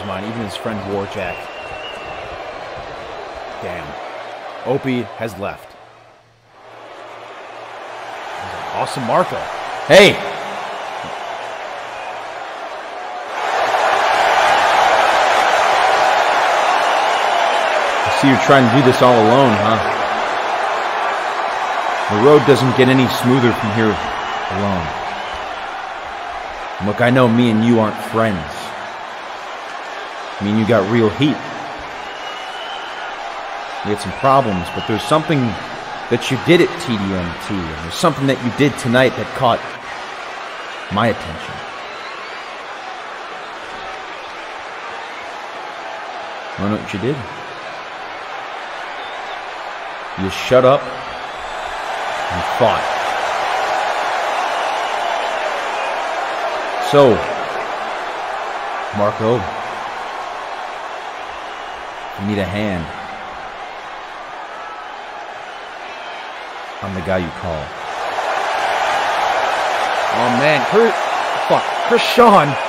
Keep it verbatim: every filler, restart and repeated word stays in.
mind, even his friend Warjack. Damn. Opie has left. Awesome Marko. Hey! I see you're trying to do this all alone, huh? The road doesn't get any smoother from here alone. And look, I know me and you aren't friends. I mean, you got real heat. We had some problems, but there's something that you did at T D M T, and there's something that you did tonight that caught my attention. You know what you did? You shut up and fought. So, Marko, you need a hand. I'm the guy you call. Oh man, Chris, fuck, Chris Shawn